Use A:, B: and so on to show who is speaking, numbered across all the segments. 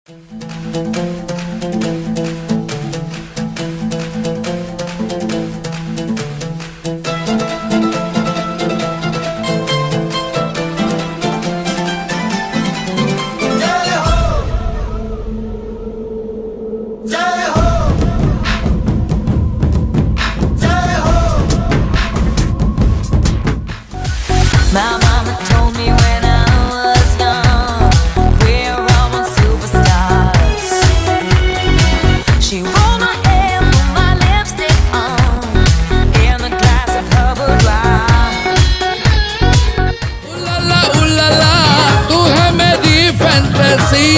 A: My mama told me when I was young, we're all superstars. She rolled my hair, put my lipstick on, in a glass of her boudoir.
B: Ooh la la, तू है मेरी fantasy.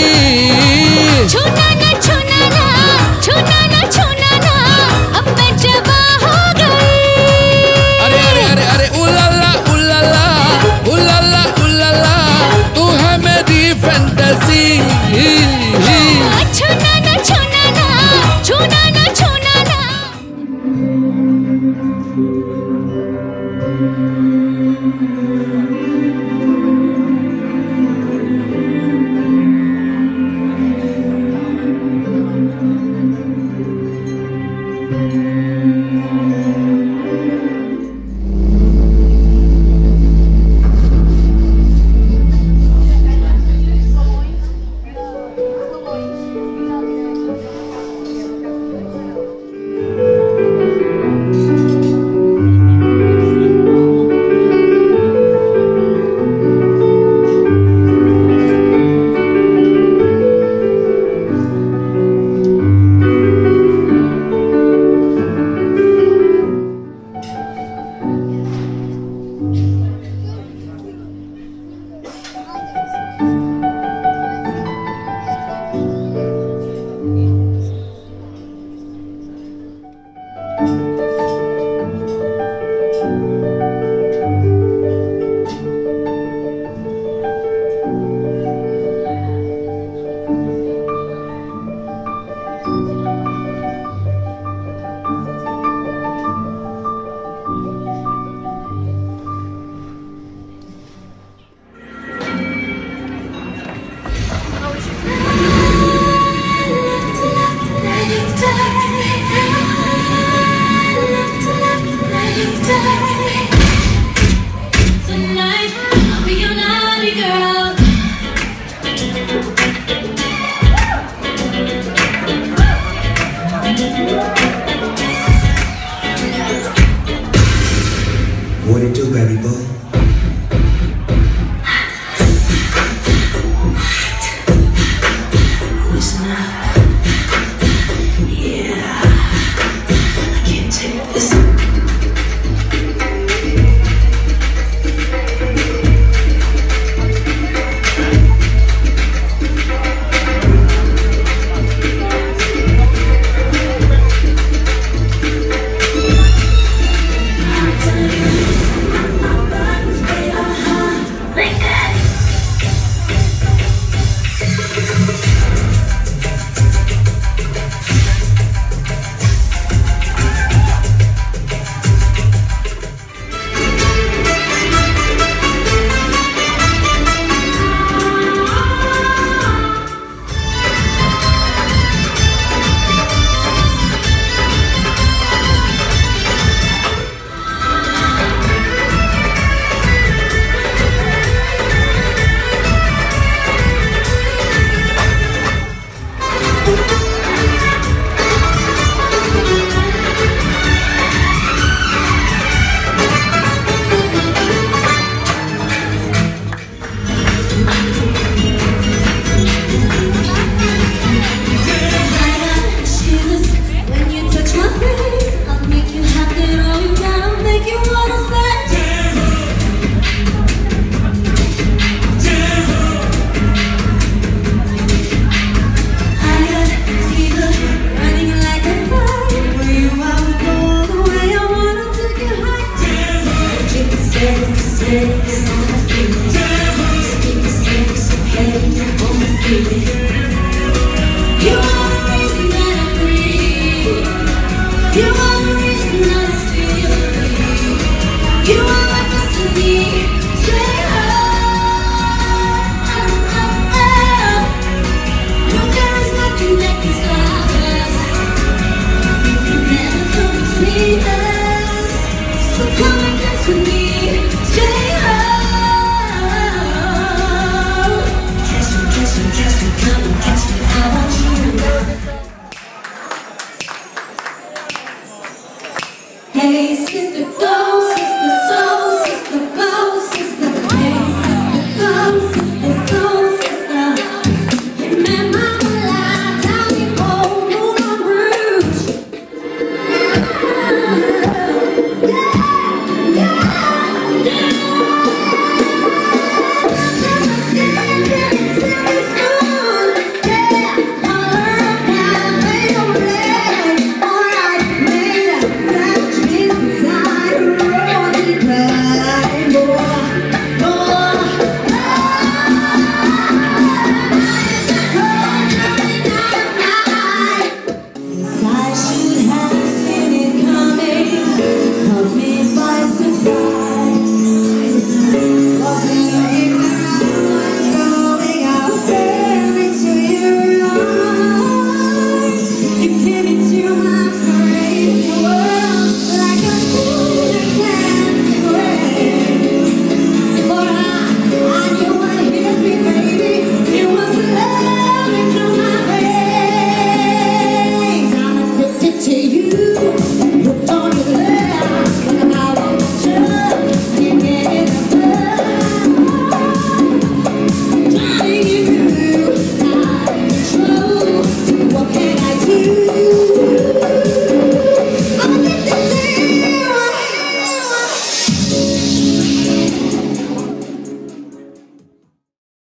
A: छूना ना छूना ना, छूना ना छूना ना, अब मैं जवां हो गई.
B: अरे अरे अरे अरे ooh la la, तू है मेरी fantasy.
A: छूना ना छूना ना, छूना ना छूना ना.
C: Tonight, I'll be your naughty girl.
D: What it do, baby boy?
C: Listen up.